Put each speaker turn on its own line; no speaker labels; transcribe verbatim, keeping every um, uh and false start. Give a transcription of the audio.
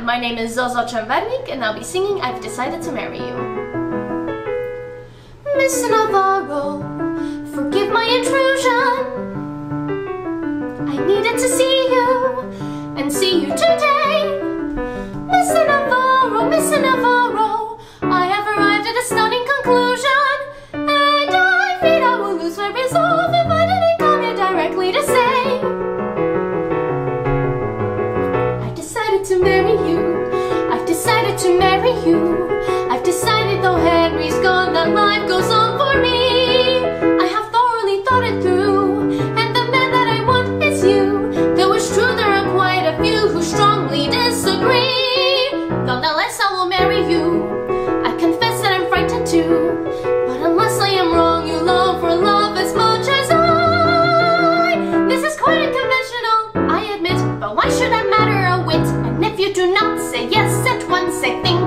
everyone, my name is Zozo and I'll be singing I've Decided to Marry You. Miss Navarro, forgive my intrusion. I needed to see you, and see you today. Miss Navarro, Miss Navarro, I have arrived at a stunning conclusion, and I fear I will lose my resolve if I didn't come here directly to say I've decided to marry you. I've decided to marry you. I've decided though Henry's gone that life goes on for me. I have thoroughly thought it through, and the man that I want is you. Though it's true there are quite a few who strongly disagree. Nonetheless, I will marry you. I confess that I'm frightened too, but unless I am wrong, you long for love as much as I. This is quite unconventional, I admit, but why should that matter a whit? And if you do not say yes at once, I think